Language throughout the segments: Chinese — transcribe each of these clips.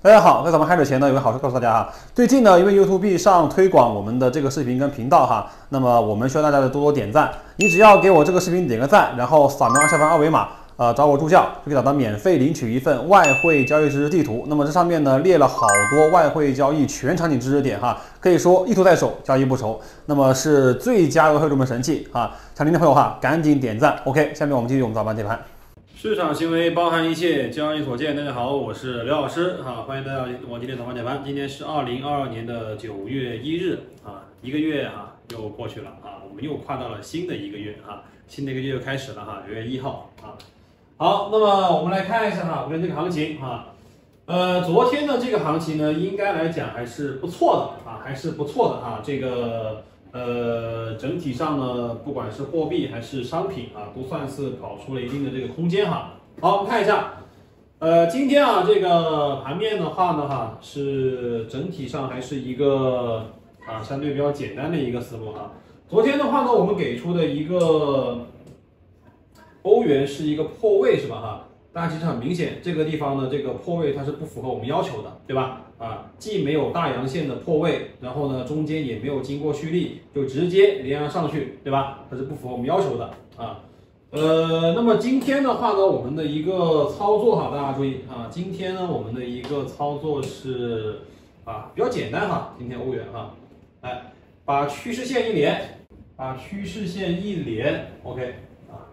大家好，在咱们开始前呢，有个好事告诉大家哈。最近呢，因为 YouTube 上推广我们的这个视频跟频道哈，那么我们需要大家的多多点赞。你只要给我这个视频点个赞，然后扫描下方二维码，找我助教，就可以找到免费领取一份外汇交易知识地图。那么这上面呢列了好多外汇交易全场景知识点哈，可以说一图在手，交易不愁。那么是最佳的外汇入门神器啊！想听的朋友哈，赶紧点赞。OK， 下面我们继续我们早盘解盘。市场行为包含一切，交易所见。大家好，我是刘老师啊，欢迎大家往今天早盘解盘。今天是2022年的9月1日啊，一个月啊又过去了啊，我们又跨到了新的一个月啊，新的一个月又开始了哈，9月1号啊。好，那么我们来看一下哈，昨天这个行情啊，昨天的这个行情呢，应该来讲还是不错的啊，还是不错的啊，这个。整体上呢，不管是货币还是商品啊，都算是跑出了一定的这个空间哈。好，我们看一下，今天啊这个盘面的话呢哈，是整体上还是一个相对比较简单的一个思路哈。昨天的话呢，我们给出的一个欧元是一个破位是吧哈？大家其实很明显，这个地方呢，这个破位它是不符合我们要求的，对吧？既没有大阳线的破位，然后呢，中间也没有经过蓄力，就直接连阳上去，对吧？它是不符合我们要求的啊。那么今天的话呢，我们的一个操作哈，大家注意啊，今天呢，我们的一个操作是比较简单哈，今天欧元哈，来把趋势线一连，OK 啊。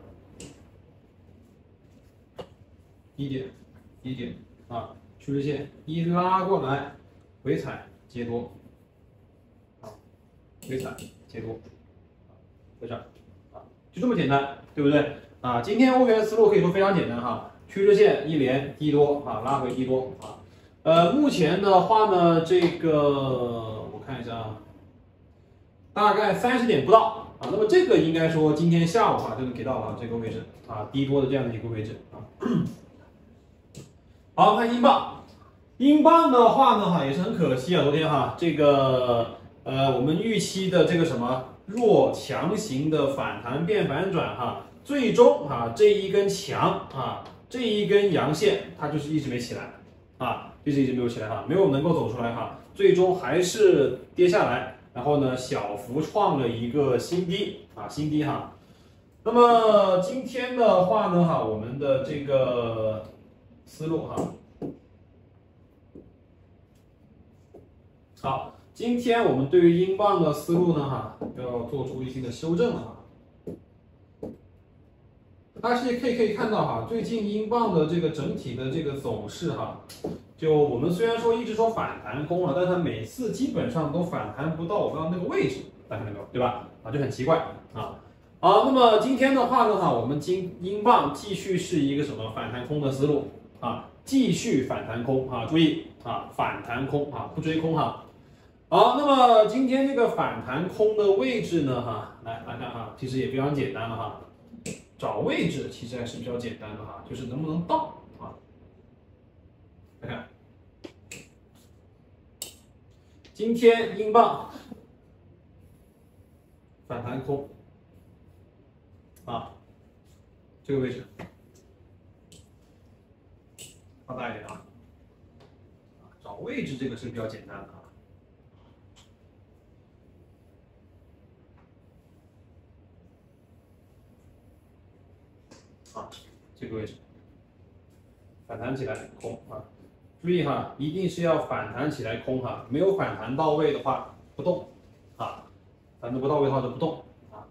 低点啊，趋势线一拉过来，回踩接多，回踩接多，回踩就这么简单，对不对啊？今天欧元思路可以说非常简单哈，趋势线一连低多拉回低多目前的话呢，这个我看一下大概30点不到那么这个应该说今天下午就能给到这个位置低多的这样的一个位置好，看英镑，英镑的话呢也是很可惜昨天这个我们预期的这个什么弱强型的反弹变反转最终这一根强这一根阳线它就是一直没起来就是一直没有起来没有能够走出来最终还是跌下来，然后呢小幅创了一个新低那么今天的话呢我们的这个思路好，今天我们对于英镑的思路呢要做出一定的修正了大家可以看到最近英镑的这个整体的这个走势就我们虽然说一直说反弹空了，但它每次基本上都反弹不到我刚刚那个位置，大家看到没有，对吧？就很奇怪好，那么今天的话呢我们英镑继续是一个什么反弹空的思路继续反弹空注意反弹空不追空好，那么今天这个反弹空的位置呢来看其实也非常简单了找位置其实还是比较简单的就是能不能到来看，今天英镑反弹空这个位置放大一点找位置这个是比较简单的这个位置反弹起来空注意一定是要反弹起来空没有反弹到位的话不动反弹不到位的话就不动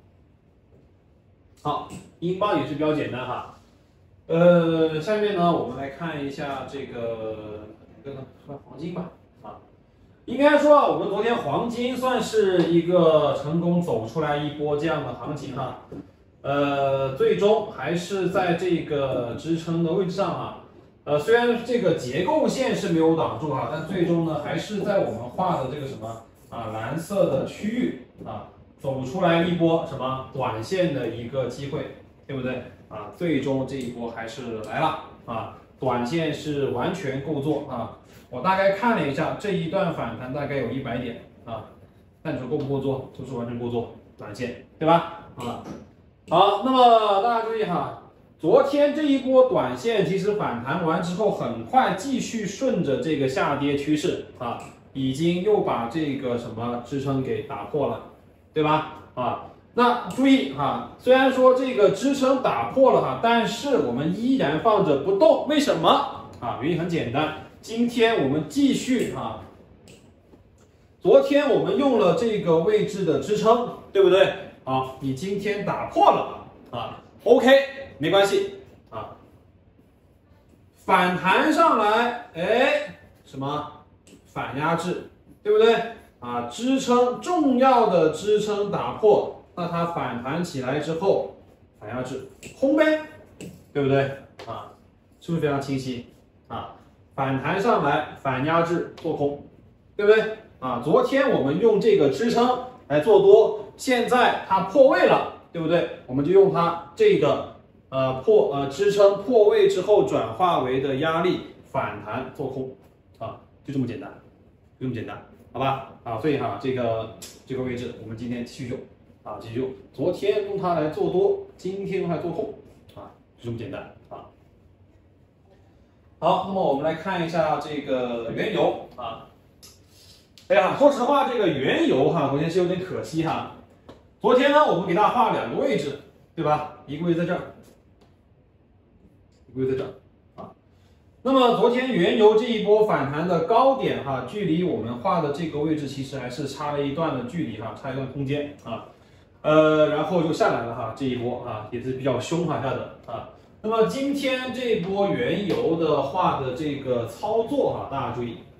好，英镑也是比较简单下面呢我们来看一下这个黄金吧应该说我们昨天黄金算是一个成功走出来一波这样的行情最终还是在这个支撑的位置上虽然这个结构线是没有挡住但最终呢还是在我们画的这个什么蓝色的区域走出来一波什么短线的一个机会，对不对最终这一波还是来了短线是完全够做我大概看了一下这一段反弹大概有100点但你说够不够做？就是完全够做短线，对吧好，那么大家注意昨天这一波短线其实反弹完之后，很快继续顺着这个下跌趋势啊，已经又把这个什么支撑给打破了，对吧？啊，那注意哈，虽然说这个支撑打破了哈，但是我们依然放着不动，为什么啊？原因很简单，今天我们继续啊，昨天我们用了这个位置的支撑，对不对？好，你今天打破了啊 ，OK， 没关系啊，反弹上来，哎，什么反压制，对不对？啊，支撑重要的支撑打破，那它反弹起来之后，反压制空呗，对不对？啊，是不是非常清晰？啊，反弹上来反压制做空，对不对？啊，昨天我们用这个支撑来做多，现在它破位了，对不对？我们就用它这个支撑破位之后转化为的压力反弹做空，啊，就这么简单，就这么简单，好吧？啊，所以哈，这个位置我们今天继续用，啊，继续用。昨天用它来做多，今天用它来做空，啊，就这么简单啊。好，那么我们来看一下这个原油啊。哎呀，说实话，这个原油哈，昨天是有点可惜哈。昨天呢，我们给大家画了2个位置，对吧？一个位置在这儿，一个位置在这儿啊。那么昨天原油这一波反弹的高点哈，距离我们画的这个位置其实还是差了一段的距离哈，差一段空间啊。然后就下来了哈，这一波啊也是比较凶哈下的啊。那么今天这波原油的画的这个操作哈，大家注意。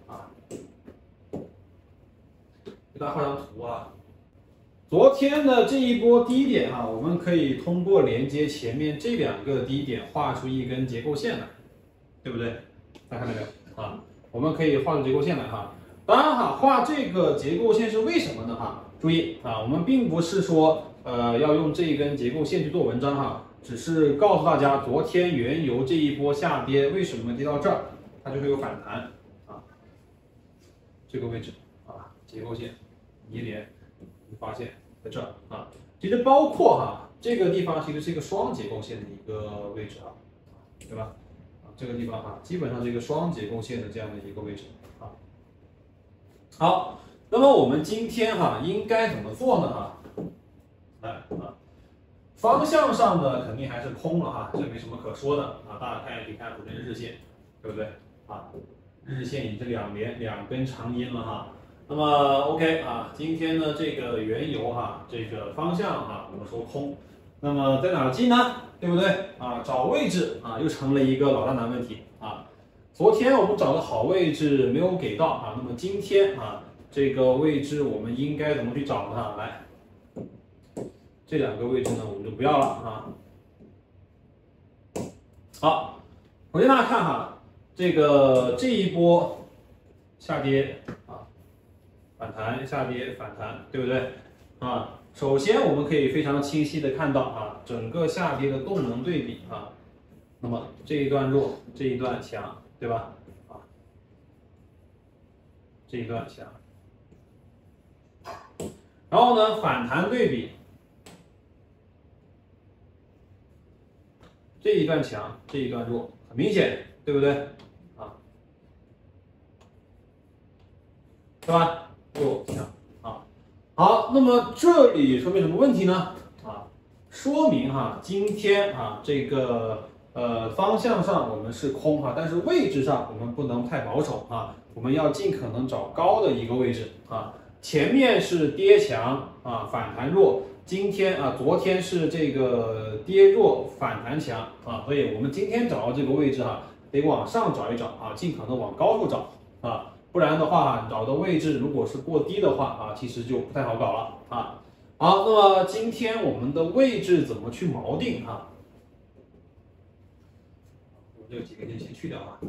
给大家画张图啊，昨天的这一波低点啊，我们可以通过连接前面这2个低点画出一根结构线来，对不对？大家看到没有啊？我们可以画出结构线来哈。当然哈，画这个结构线是为什么呢哈？注意啊，我们并不是说要用这一根结构线去做文章哈，只是告诉大家昨天原油这一波下跌为什么跌到这儿，它就会有反弹啊，这个位置啊，结构线。一连，你发现在这儿啊，其实包括哈这个地方其实是一个双结构线的一个位置啊，对吧？啊，这个地方哈，基本上是一个双结构线的这样的一个位置啊。好，那么我们今天哈应该怎么做呢哈？来啊，方向上呢肯定还是空了哈，这没什么可说的啊。大家可以看我们的日线，对不对？啊，日线已经2根长阴了哈。那么 OK 啊，今天呢这个原油哈，这个方向哈，我们说空，那么在哪儿进呢？对不对啊？找位置啊，又成了一个老大难问题啊。昨天我们找的好位置没有给到啊，那么今天啊这个位置我们应该怎么去找呢？来，这2个位置呢我们就不要了啊。好，首先大家看哈，这一波下跌。反弹下跌反弹，对不对啊？首先我们可以非常清晰的看到啊，整个下跌的动能对比啊，那么这一段弱，这一段强，对吧？啊，这一段强，然后呢反弹对比，这一段强，这一段弱，很明显，对不对？啊，对吧？弱强啊，好，那么这里说明什么问题呢？啊，说明哈，今天啊这个方向上我们是空哈，但是位置上我们不能太保守啊，我们要尽可能找高的一个位置啊。前面是跌强啊，反弹弱，今天啊昨天是这个跌弱反弹强啊，所以我们今天找到这个位置哈，得往上找一找啊，尽可能往高处找啊。不然的话，找的位置如果是过低的话啊，其实就不太好搞了啊。好，那么今天我们的位置怎么去锚定啊？我这几根线先去掉啊，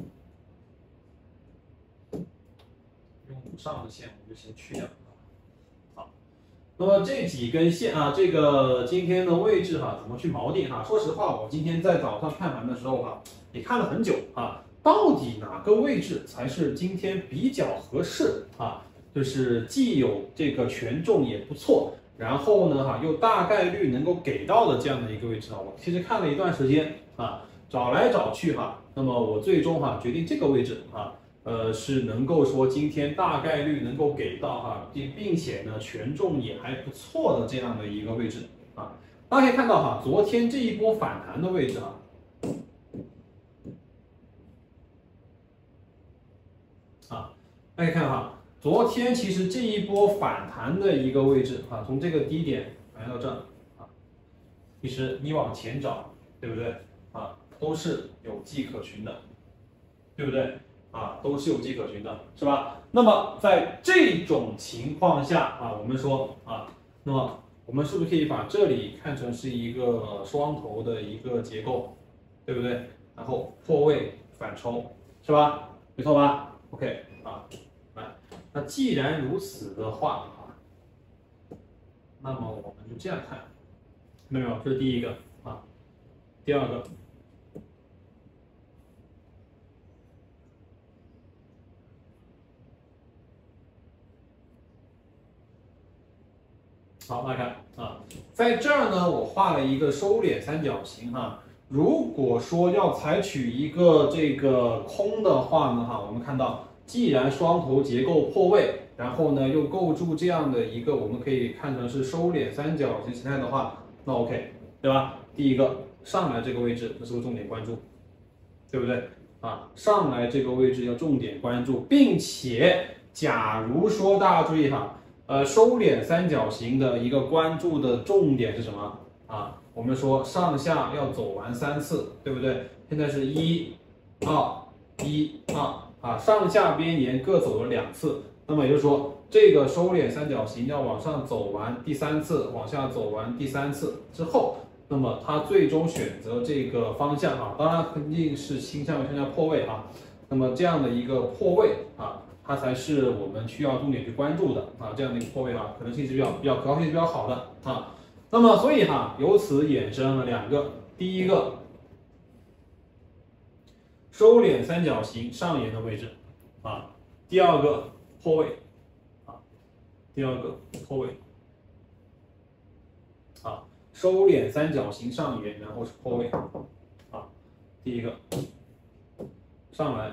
用上的线我们就先去掉。好，那么这几根线啊，这个今天的位置哈，怎么去锚定哈？说实话，我今天在早上看盘的时候哈，也看了很久啊。到底哪个位置才是今天比较合适啊？就是既有这个权重也不错，然后呢又大概率能够给到的这样的一个位置啊。我其实看了一段时间啊，找来找去哈，那么我最终哈决定这个位置啊，是能够说今天大概率能够给到哈，并且呢权重也还不错的这样的一个位置啊。大家可以看到哈，昨天这一波反弹的位置啊。大家看哈，昨天其实这一波反弹的一个位置啊，从这个低点来到这啊，其实你往前找，对不对啊？都是有迹可循的，对不对啊？都是有迹可循的，是吧？那么在这种情况下啊，我们说啊，那么我们是不是可以把这里看成是一个双头的一个结构，对不对？然后破位反抽，是吧？没错吧 ？OK 啊。那既然如此的话啊，那么我们就这样看，看到没有？这是第一个啊，第二个，好，大家看啊，在这儿呢，我画了一个收敛三角形哈。如果说要采取一个这个空的话呢哈，我们看到。既然双头结构破位，然后呢又构筑这样的一个，我们可以看成是收敛三角形形态的话，那 OK， 对吧？第一个上来这个位置，这是个重点关注，对不对啊？上来这个位置要重点关注，并且假如说大家注意哈，收敛三角形的一个关注的重点是什么啊？我们说上下要走完3次，对不对？现在是1、2、1、2。啊，上下边沿各走了2次，那么也就是说，这个收敛三角形要往上走完第3次，往下走完第3次之后，那么它最终选择这个方向啊，当然肯定是倾向于向下破位啊。那么这样的一个破位啊，它才是我们需要重点去关注的啊，这样的一个破位啊，可能性是可靠性是比较好的啊。那么所以哈，由此衍生了2个，第一个。收敛三角形上沿的位置，啊，第二个破位，啊，第二个破位，啊，收敛三角形上沿，然后是破位，啊，第一个上来，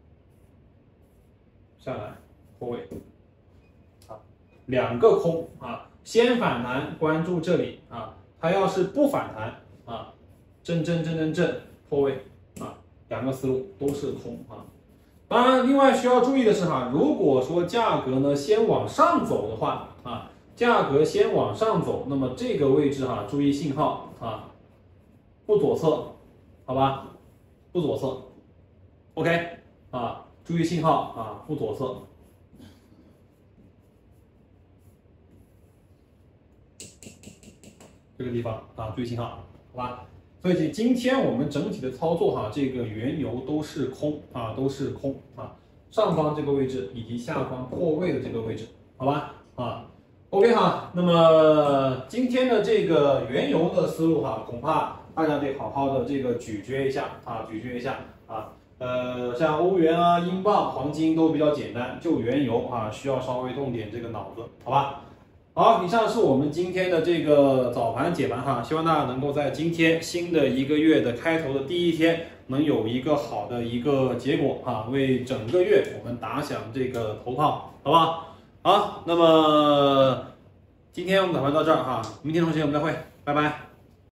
下来，破位，啊，2个空啊，先反弹关注这里啊，它要是不反弹啊，正破位。2个思路都是空啊，当然，另外需要注意的是哈，如果说价格呢先往上走的话啊，价格先往上走，那么这个位置哈，注意信号啊，不左侧，好吧，不左侧 ，OK 啊，注意信号啊，不左侧。这个地方啊，注意信号，好吧。所以今天我们整体的操作哈，这个原油都是空啊，都是空啊，上方这个位置以及下方破位的这个位置，好吧啊 ，OK 哈，那么今天的这个原油的思路哈，恐怕大家得好好的这个咀嚼一下啊，咀嚼一下啊，像欧元啊、英镑、黄金都比较简单，就原油啊需要稍微动点这个脑子，好吧。好，以上是我们今天的这个早盘解盘哈，希望大家能够在今天新的一个月的开头的第一天，能有一个好的一个结果哈，为整个月我们打响这个头炮，好不好？好，那么今天我们早盘到这儿哈，明天同学我们再会，拜拜。